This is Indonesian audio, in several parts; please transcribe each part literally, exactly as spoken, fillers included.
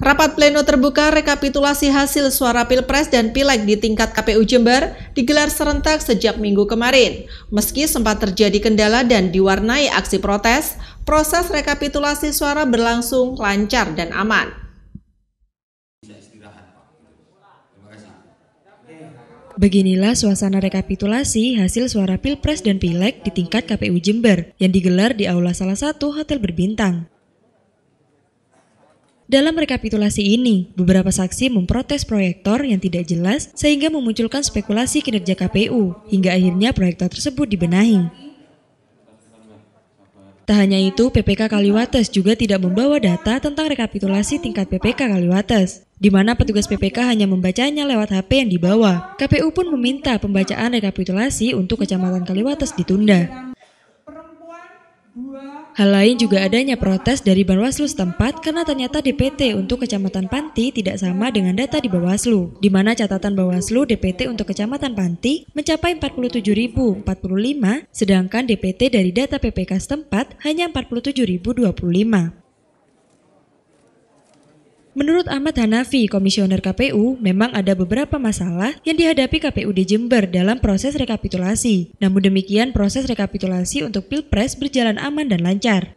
Rapat pleno terbuka rekapitulasi hasil suara Pilpres dan Pileg di tingkat K P U Jember digelar serentak sejak minggu kemarin. Meski sempat terjadi kendala dan diwarnai aksi protes, proses rekapitulasi suara berlangsung lancar dan aman. Beginilah suasana rekapitulasi hasil suara Pilpres dan Pileg di tingkat K P U Jember yang digelar di aula salah satu hotel berbintang. Dalam rekapitulasi ini, beberapa saksi memprotes proyektor yang tidak jelas sehingga memunculkan spekulasi kinerja K P U, hingga akhirnya proyektor tersebut dibenahi. Tak hanya itu, P P K Kaliwates juga tidak membawa data tentang rekapitulasi tingkat P P K Kaliwates, di mana petugas P P K hanya membacanya lewat H P yang dibawa. K P U pun meminta pembacaan rekapitulasi untuk Kecamatan Kaliwates ditunda. Hal lain juga adanya protes dari Bawaslu setempat karena ternyata D P T untuk Kecamatan Panti tidak sama dengan data di Bawaslu, di mana catatan Bawaslu D P T untuk Kecamatan Panti mencapai empat puluh tujuh ribu empat puluh lima, sedangkan D P T dari data P P K setempat hanya empat puluh tujuh ribu dua puluh lima. Menurut Ahmad Hanafi, Komisioner K P U, memang ada beberapa masalah yang dihadapi K P U di Jember dalam proses rekapitulasi. Namun demikian, proses rekapitulasi untuk Pilpres berjalan aman dan lancar.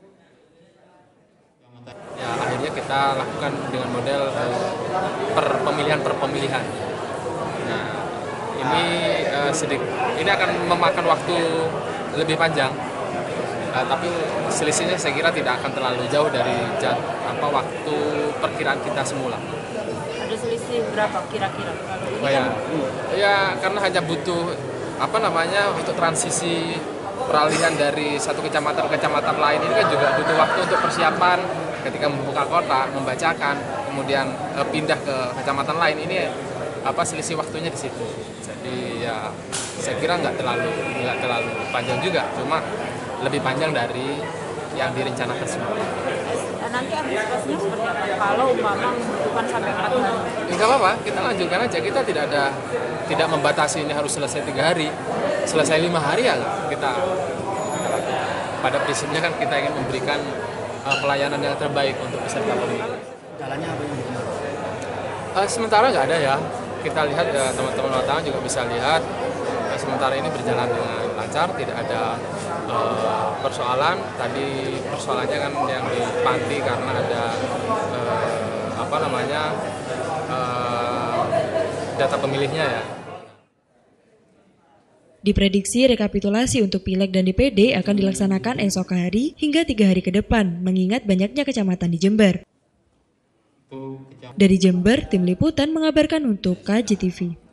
Ya, akhirnya kita lakukan dengan model uh, per pemilihan per pemilihan. Nah, ini uh, sedikit, ini akan memakan waktu lebih panjang. Uh, tapi selisihnya saya kira tidak akan terlalu jauh dari jat, apa waktu perkiraan kita semula. Ada selisih berapa kira-kira? Oh ya, ya karena hanya butuh apa namanya untuk transisi peralihan dari satu kecamatan ke kecamatan lain ini kan juga butuh waktu untuk persiapan ketika membuka kota, membacakan, kemudian uh, pindah ke kecamatan lain ini apa selisih waktunya di situ. Jadi ya saya kira nggak terlalu nggak terlalu panjang juga, cuma lebih panjang dari yang direncanakan semula. Nanti antisipasinya seperti apa? Kalau umpama membutuhkan sampai empat hari? Enggak apa-apa, kita lanjutkan aja. Kita tidak ada tidak membatasi ini harus selesai tiga hari, selesai lima hari ya kita. Pada prinsipnya kan kita ingin memberikan uh, pelayanan yang terbaik untuk peserta pemilu. Jalannya apa yang benar? Uh, sementara nggak ada ya. Kita lihat uh, teman-teman wartawan juga bisa lihat. Uh, sementara ini berjalan dengan lancar, tidak ada Uh, persoalan. Tadi persoalannya kan yang di Panti karena ada uh, apa namanya uh, data pemilihnya ya. Diprediksi rekapitulasi untuk Pileg dan D P D akan dilaksanakan esok hari hingga tiga hari ke depan, mengingat banyaknya kecamatan di Jember. Dari Jember, Tim Liputan mengabarkan untuk K J T V.